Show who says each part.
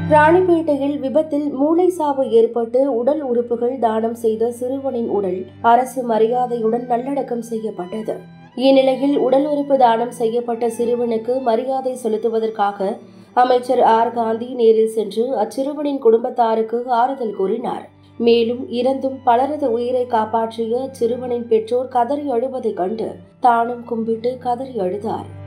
Speaker 1: ராணிப்பேட்டையில் விபத்தில் மூளை சாவு ஏற்பட்டு உடல் உறுப்புகள் தானம் செய்த சிறுவனின் உடல் அரசு மரியாதையுடன் நல்லடக்கம் செய்யப்பட்டது. இந்நிலையில் உடல் உறுப்பு தானம் செய்யப்பட்ட சிறுவனுக்கு மரியாதை செலுத்துவதற்காக அமைச்சர் ஆர். காந்தி நேரில் சென்று அச்சிறுவனின் குடும்பத்தாருக்கு ஆறுதல் கூறினார். மேலும் இறந்தும் பலரது உயிரை காப்பாற்றிய சிறுவனின் பெற்றோர் கதறி அழுவதைக் கண்டு தானும் கும்பிட்டு கதறி அழுதார்.